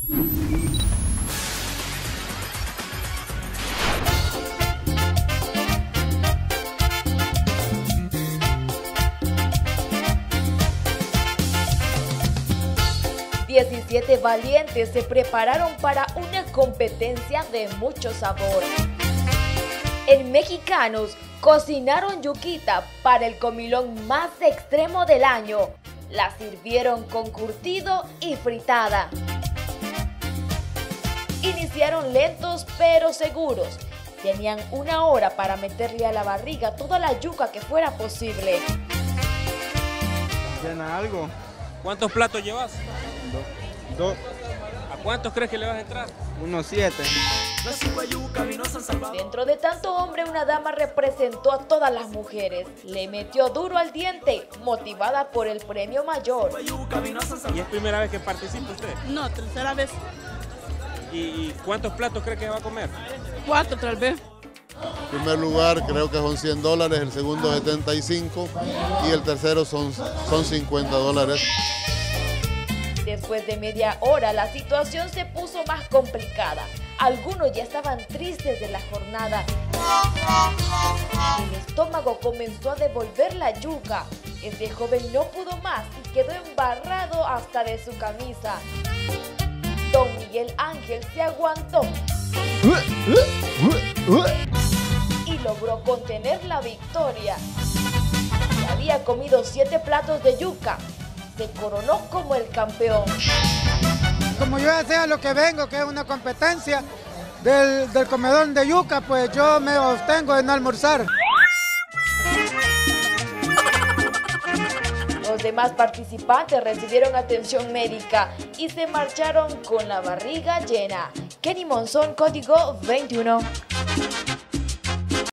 17 valientes se prepararon para una competencia de mucho sabor. En Mexicanos cocinaron yuquita para el comilón más extremo del año. La sirvieron con curtido y fritada. Iniciaron lentos pero seguros. Tenían 1 hora para meterle a la barriga toda la yuca que fuera posible. ¿Llena algo? ¿Cuántos platos llevas? Dos. ¿A cuántos crees que le vas a entrar? Unos 7. Dentro de tanto hombre, una dama representó a todas las mujeres. Le metió duro al diente, motivada por el premio mayor. ¿Y es primera vez que participa usted? No, tercera vez. ¿Y cuántos platos cree que va a comer? 4 tal vez. En primer lugar creo que son $100, el segundo 75 y el tercero son $50. Después de media hora, la situación se puso más complicada. Algunos ya estaban tristes de la jornada. El estómago comenzó a devolver la yuca. Este joven no pudo más y quedó embarrado hasta de su camisa. Don Miguel Ángel se aguantó y logró contener la victoria. Se había comido 7 platos de yuca. Se coronó como el campeón. Como yo ya sé a lo que vengo, que es una competencia del comedor de yuca, pues yo me abstengo de no almorzar. Los demás participantes recibieron atención médica y se marcharon con la barriga llena. Kenny Monzón, Código 21.